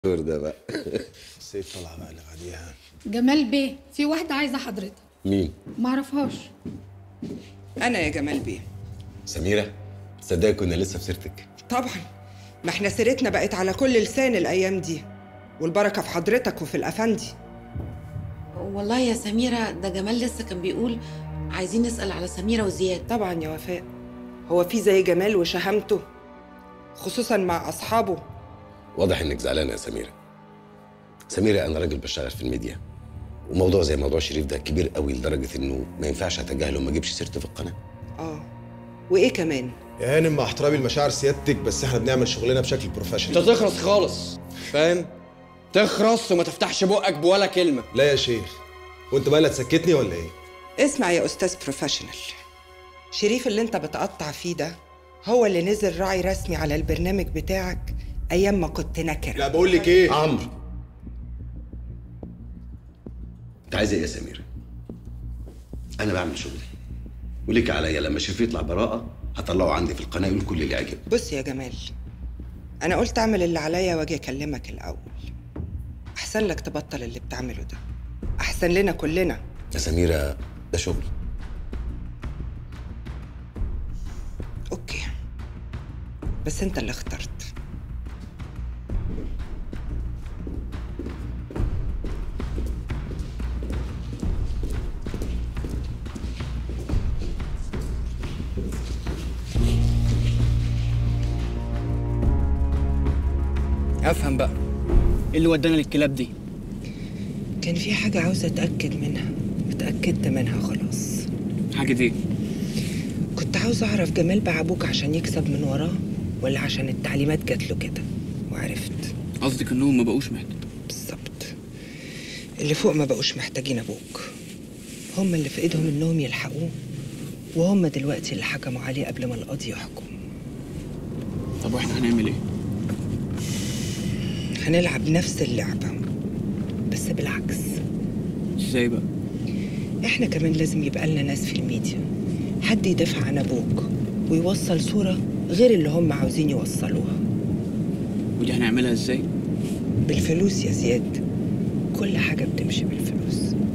ده بقى. السيف طلع بقى اللي بعديها. جمال بيه، في واحدة عايزة حضرتك. مين؟ معرفهاش. أنا يا جمال بيه. سميرة؟ تصدقي كنا لسه في سيرتك. طبعا، ما احنا سيرتنا بقت على كل لسان الأيام دي، والبركة في حضرتك وفي الأفندي. والله يا سميرة، ده جمال لسه كان بيقول عايزين نسأل على سميرة وزياد. طبعا يا وفاء، هو في زي جمال وشهامته، خصوصا مع أصحابه. واضح إنك زعلانة يا سميرة. سميرة، أنا راجل بشتغل في الميديا، وموضوع زي موضوع شريف ده كبير قوي لدرجة إنه ما ينفعش أتجاهله وما أجيبش سيرته في القناة. وإيه كمان؟ يا هانم، مع احترامي لمشاعر سيادتك، بس احنا بنعمل شغلنا بشكل بروفيشنال. انت تخرس خالص، فاهم؟ تخرس وما تفتحش بقك بولا كلمه. لا يا شيخ، وانت بقى اللي هتسكتني ولا ايه؟ اسمع يا أستاذ بروفيشنال، شريف اللي انت بتقطع فيه ده هو اللي نزل راعي رسمي على البرنامج بتاعك أيام ما كنت نكرة. لا بقول لك ايه؟ عمرو، أنت عايزة إيه يا سميرة؟ أنا بعمل شغلي، وليك عليا لما شريف يطلع براءة هطلعه عندي في القناة يقول كل اللي يعجبه. بص يا جمال، أنا قلت أعمل اللي عليا وأجي أكلمك الأول. أحسن لك تبطل اللي بتعمله ده، أحسن لنا كلنا. يا سميرة، ده شغل. أوكي، بس أنت اللي اخترت. افهم بقى، ايه اللي ودانا للكلاب دي؟ كان في حاجة عاوزة أتأكد منها، اتأكدت منها خلاص. حاجه دي؟ كنت عاوزة أعرف جمال باع أبوك عشان يكسب من وراه، ولا عشان التعليمات جات له كده؟ وعرفت. قصدك انهم ما بقوش محتاجين؟ بالظبط، اللي فوق ما بقوش محتاجين أبوك، هم اللي في إيدهم إنهم يلحقوه، وهم دلوقتي اللي حكموا عليه قبل ما القاضي يحكم. طب واحنا هنعمل ايه؟ هنلعب نفس اللعبة بس بالعكس. ازاي بقى؟ احنا كمان لازم يبقى لنا ناس في الميديا، حد يدافع عن ابوك ويوصل صورة غير اللي هم عاوزين يوصلوها. ودي هنعملها ازاي؟ بالفلوس يا زياد، كل حاجة بتمشي بالفلوس.